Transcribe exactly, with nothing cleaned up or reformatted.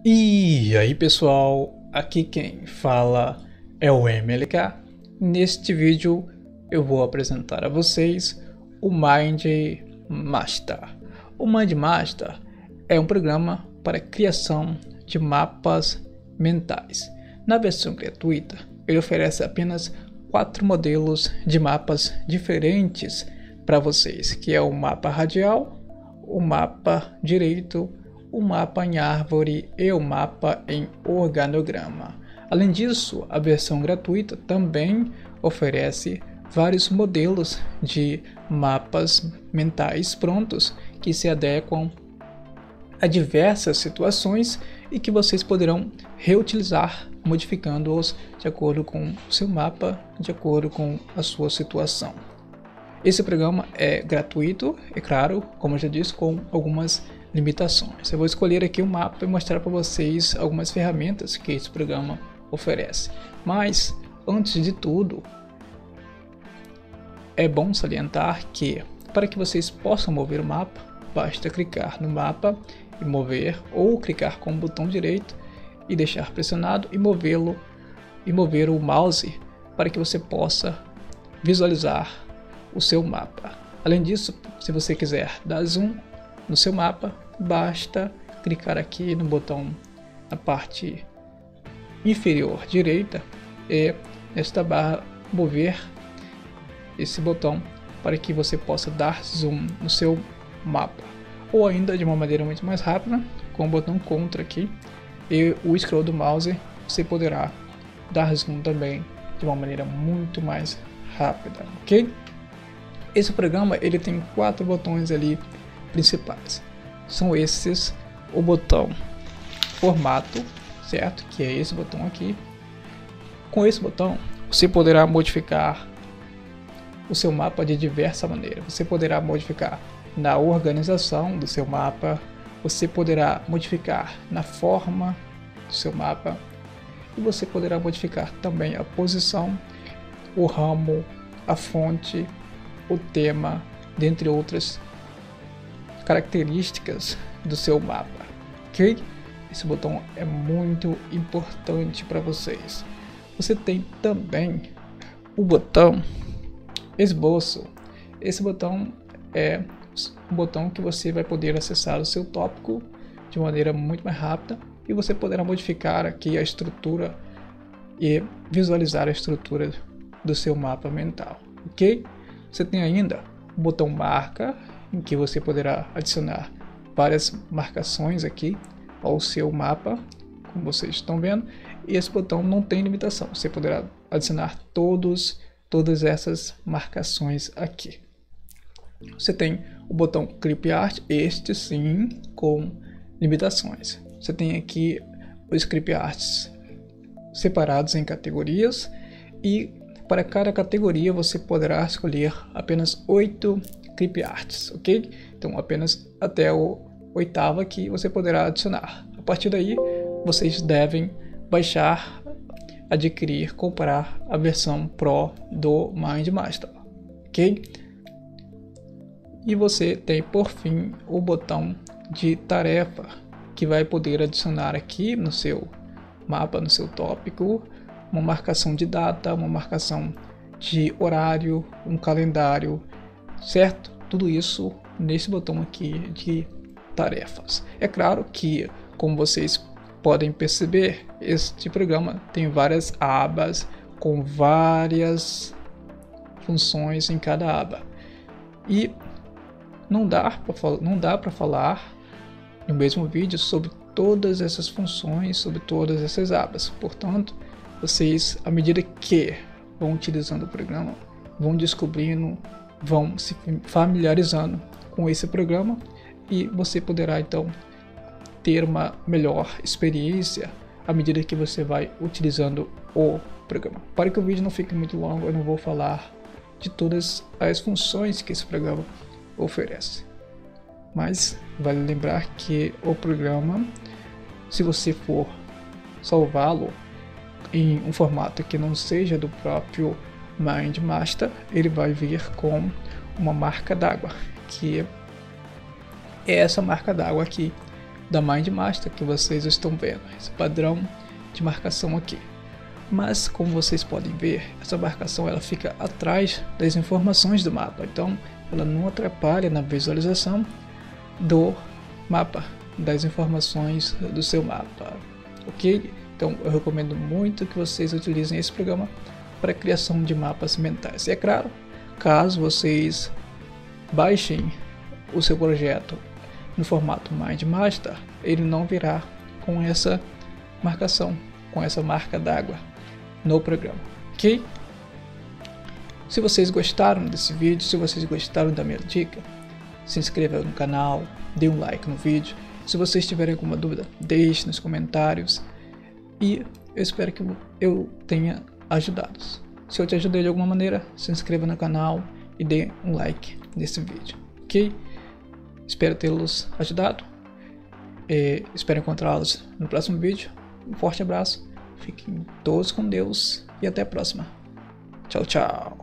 E aí pessoal, aqui quem fala é o M L K. Neste vídeo eu vou apresentar a vocês o Mind Master. O Mind Master é um programa para criação de mapas mentais. Na versão gratuita, ele oferece apenas quatro modelos de mapas diferentes para vocês, que é o mapa radial, o mapa direito, o mapa em árvore e o mapa em organograma. Além disso, a versão gratuita também oferece vários modelos de mapas mentais prontos que se adequam a diversas situações e que vocês poderão reutilizar, modificando-os de acordo com o seu mapa, de acordo com a sua situação. Esse programa é gratuito, é claro, como eu já disse, com algumas limitações. Eu vou escolher aqui o mapa e mostrar para vocês algumas ferramentas que esse programa oferece. Mas, antes de tudo, é bom salientar que, para que vocês possam mover o mapa, basta clicar no mapa e mover, ou clicar com o botão direito e deixar pressionado e movê-lo e mover o mouse para que você possa visualizar o seu mapa. Além disso, se você quiser dar zoom no seu mapa, basta clicar aqui no botão na parte inferior direita e nesta barra mover esse botão para que você possa dar zoom no seu mapa, ou ainda de uma maneira muito mais rápida com o botão Ctrl aqui e o scroll do mouse você poderá dar zoom também de uma maneira muito mais rápida, ok? Esse programa ele tem quatro botões ali principais. São esses: o botão formato, certo? Que é esse botão aqui. Com esse botão você poderá modificar o seu mapa de diversa maneira. Você poderá modificar na organização do seu mapa, você poderá modificar na forma do seu mapa e você poderá modificar também a posição, o ramo, a fonte, o tema, dentre outras características do seu mapa, ok? Esse botão é muito importante para vocês. Você tem também o botão esboço. Esse botão é um botão que você vai poder acessar o seu tópico de maneira muito mais rápida e você poderá modificar aqui a estrutura e visualizar a estrutura do seu mapa mental, ok? Você tem ainda o botão marca, em que você poderá adicionar várias marcações aqui ao seu mapa, como vocês estão vendo. E esse botão não tem limitação, você poderá adicionar todos, todas essas marcações aqui. Você tem o botão Clip Art, este sim com limitações. Você tem aqui os Clip Arts separados em categorias e para cada categoria você poderá escolher apenas oito clip arts, ok? Então apenas até o oitavo aqui você poderá adicionar. A partir daí vocês devem baixar, adquirir, comprar a versão Pro do Mind Master, ok? E você tem por fim o botão de tarefa que vai poder adicionar aqui no seu mapa, no seu tópico, uma marcação de data, uma marcação de horário, um calendário, certo? Tudo isso nesse botão aqui de tarefas. É claro que, como vocês podem perceber, este programa tem várias abas com várias funções em cada aba. E não dá para não dá para falar no mesmo vídeo sobre todas essas funções, sobre todas essas abas. Portanto, vocês, à medida que vão utilizando o programa, vão descobrindo, vão se familiarizando com esse programa e você poderá então ter uma melhor experiência à medida que você vai utilizando o programa. Para que o vídeo não fique muito longo, eu não vou falar de todas as funções que esse programa oferece. Mas vale lembrar que o programa, se você for salvá-lo em um formato que não seja do próprio Mind Master, ele vai vir com uma marca d'água, que é essa marca d'água aqui da MindMaster que vocês estão vendo, esse padrão de marcação aqui. Mas como vocês podem ver, essa marcação ela fica atrás das informações do mapa, então ela não atrapalha na visualização do mapa, das informações do seu mapa, ok? Então eu recomendo muito que vocês utilizem esse programa para a criação de mapas mentais. E é claro, caso vocês baixem o seu projeto no formato MindMaster, ele não virá com essa marcação, com essa marca d'água no programa, ok? Se vocês gostaram desse vídeo, se vocês gostaram da minha dica, se inscreva no canal, dê um like no vídeo. Se vocês tiverem alguma dúvida, deixe nos comentários. E eu espero que eu tenha ajudado. Se eu te ajudei de alguma maneira, se inscreva no canal e dê um like nesse vídeo, ok? Espero tê-los ajudado. E espero encontrá-los no próximo vídeo. Um forte abraço. Fiquem todos com Deus e até a próxima. Tchau, tchau.